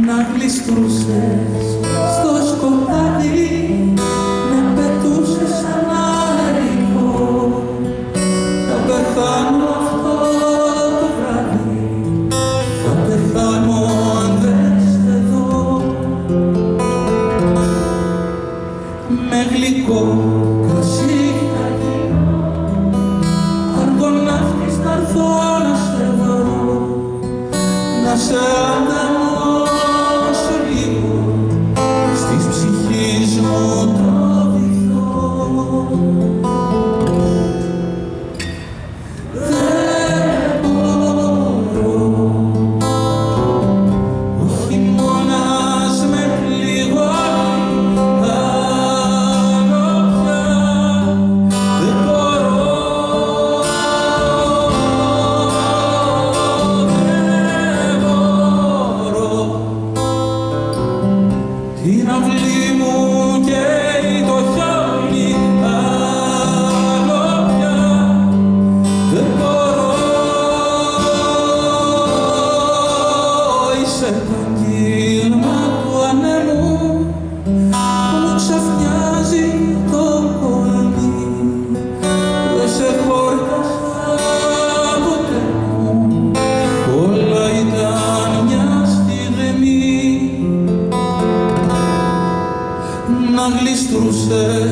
να γλιστρούσες στο σκοτάδι, να πετούσες σαν αερικό. Θα πεθάνω αυτό το βράδυ, θα πεθάνω αν δεν σε δω. Με γλυκό κρασί θα γίνω, αργοναύτης θα έρθω να σε βρω, να σε ανταμώσω λίγο στις ψυχής μου το βυθό. Δεν μπορώ, ο χειμώνας με πληγώνει, άλλο πια δεν μπορώ. Την αυλή μου καίει το χιόνι, άλλο πια δεν μπορώ. Είσαι το κύλμα του ανέμου που μου ξαφνιάζει το κορμί. Δεν σε χόρτασα ποτέ μου, όλα ήταν μια στιγμή. Να γλιστρούσες